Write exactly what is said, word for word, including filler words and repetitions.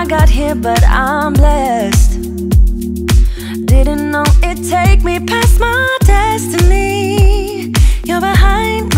I got here, but I'm blessed. Didn't know it'd take me past my destiny. You're behind